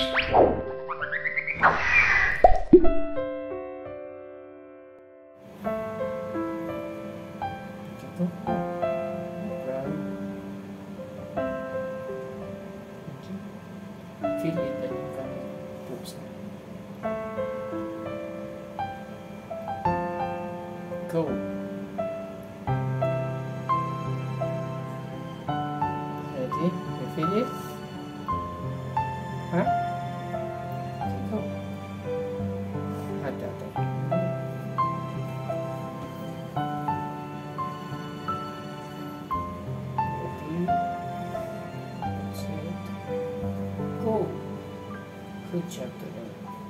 Gitu. Brown. Okay. Feel it and you can poop some. Go. Ready? You feel it? Huh? Go. Ada. Ready? Set. Go. Good job today.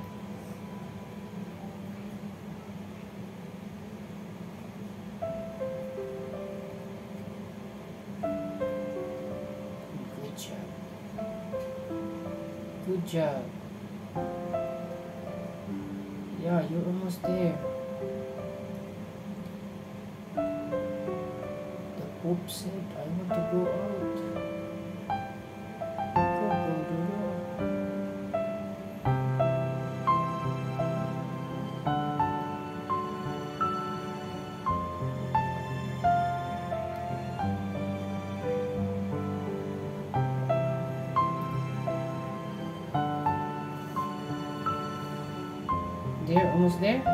Good job. Good job. Yeah, you're almost there. The poop said, I want to go out. Go, Dodo. There, almost there.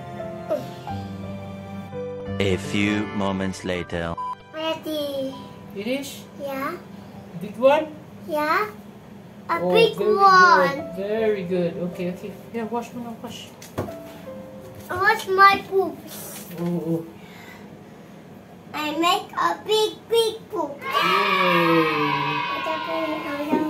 A few moments later. Ready? Finish? Yeah. Big one? Yeah. A Oh, big very one. Good. Very good. Okay. Here, wash me now, wash. What's my poops? Oh. I make a big poop. Yay. Whatever.